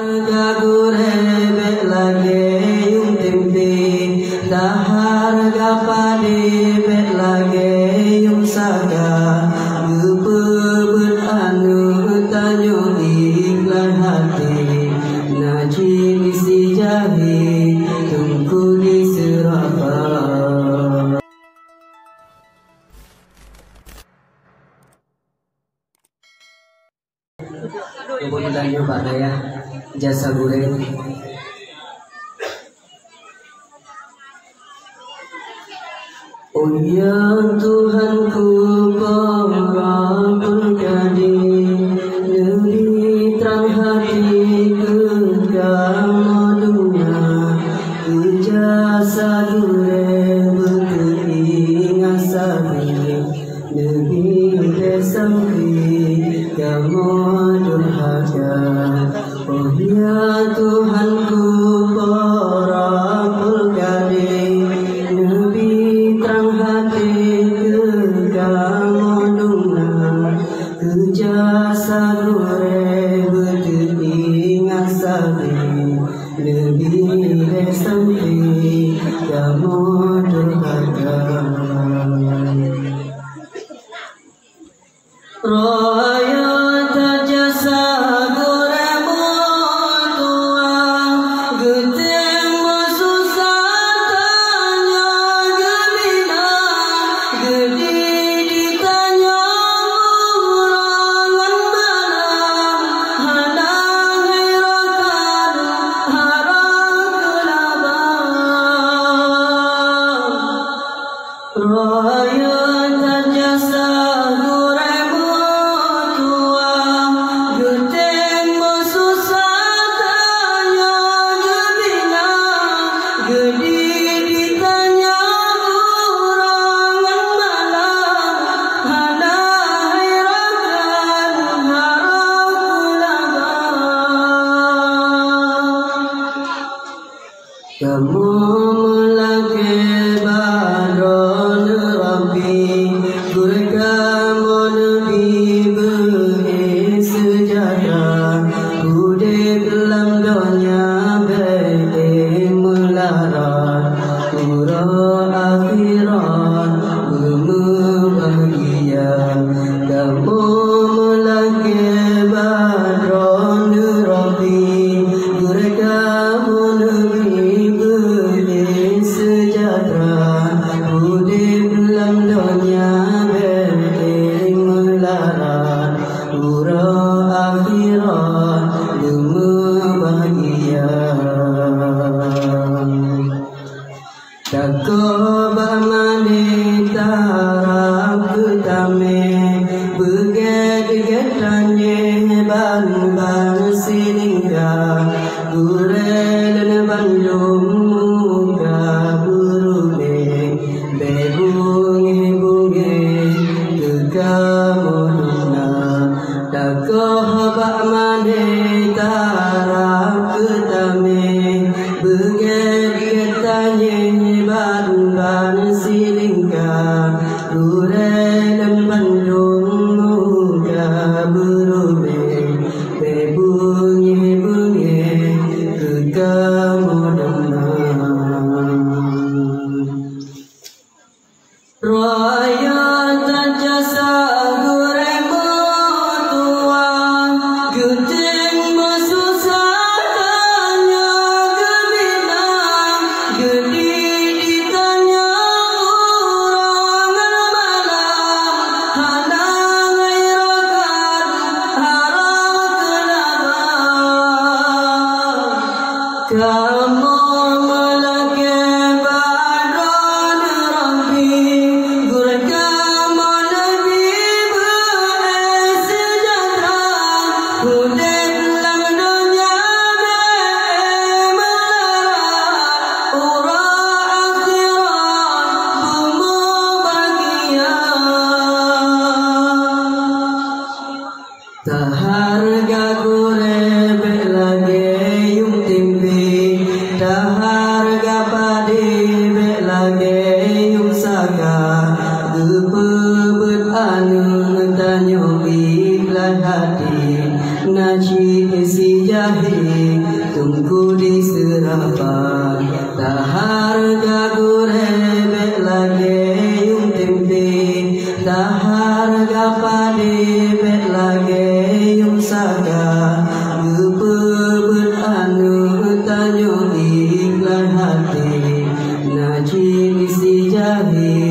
Kemudian Pak Daya jasa gurih. Oh ya Tuhanku Rabbul Qadir, lebih terang hati kegamaduna, jasa gurih berkeingat sabi, lebih desampi gamadun haja. Oh ya Tuhanku Rabbul Qadir, lebih terang hati kegamaduna, jasa gurih berkeingat sabi, lebih desampi gamadun haja. Raya terjasa goremu tua, geteng susah tanya gemina, gedi ditanya urangan malam, hadang hirakan harang kelabang. Raya terjasa kamu melaki baron Rabbi, kamu lebih beri sejahtera, udip dalam dunia beri melarat, urang akhirat berbahagia. Kamu melaki baron Rabbi, kamu lebih sejahtera, udip dalam dunia beri melarat, urang akhirat berbahagia. Takoba manita rakutame, beget-getanye ban-ban siningga, gurel bandung muka burune, bebunge-bunge kegamoduna. Takoba manita rakutame, beget-getanye ban-ban siningga, gurel bandung muka burune, bebunge-bunge kegamoduna. Raya terjasa goremu tua, geteng susah tanya gemina, gedi ditanya urangan malam, hadang hirakan harang kelabang. Kamu melaki baron Rabbi, kamu lebih beri sejahtera, udip dalam dunia beri melarat, urang akhirat berbahagia. Tak harga gurih lagi yung timpi, tak tunggu di serapan tak harga gorebek lagi yung tempe tak harga pade bek lagi yung saga gepebet anu tanyo iklan hati najib isi jahil